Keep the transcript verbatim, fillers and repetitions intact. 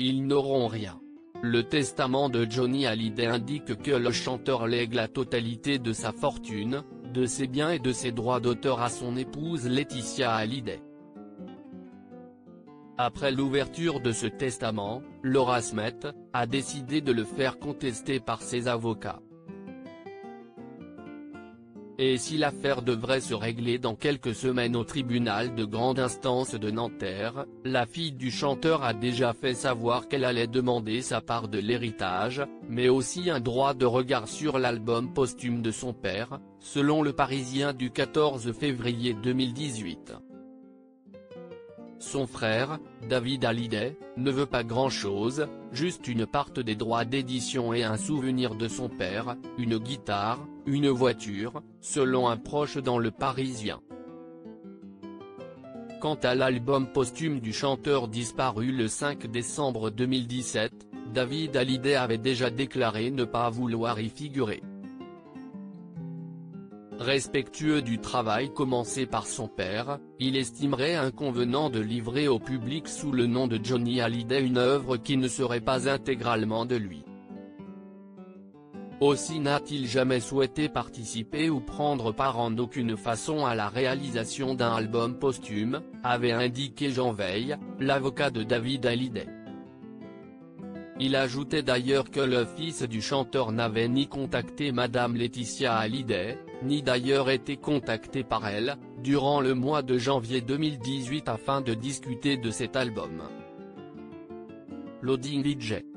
Ils n'auront rien. Le testament de Johnny Hallyday indique que le chanteur lègue la totalité de sa fortune, de ses biens et de ses droits d'auteur à son épouse Laetitia Hallyday. Après l'ouverture de ce testament, Laura Smith a décidé de le faire contester par ses avocats. Et si l'affaire devrait se régler dans quelques semaines au tribunal de grande instance de Nanterre, la fille du chanteur a déjà fait savoir qu'elle allait demander sa part de l'héritage, mais aussi un droit de regard sur l'album posthume de son père, selon Le Parisien du quatorze février deux mille dix-huit. Son frère, David Hallyday, ne veut pas grand-chose, juste une part des droits d'édition et un souvenir de son père, une guitare, une voiture, selon un proche dans Le Parisien. Quant à l'album posthume du chanteur disparu le cinq décembre deux mille dix-sept, David Hallyday avait déjà déclaré ne pas vouloir y figurer. Respectueux du travail commencé par son père, il estimerait inconvenant de livrer au public sous le nom de Johnny Hallyday une œuvre qui ne serait pas intégralement de lui. Aussi n'a-t-il jamais souhaité participer ou prendre part en aucune façon à la réalisation d'un album posthume, avait indiqué Jean Veil, l'avocat de David Hallyday. Il ajoutait d'ailleurs que le fils du chanteur n'avait ni contacté Madame Laetitia Hallyday, ni d'ailleurs été contacté par elle, durant le mois de janvier deux mille dix-huit afin de discuter de cet album. Loading D J.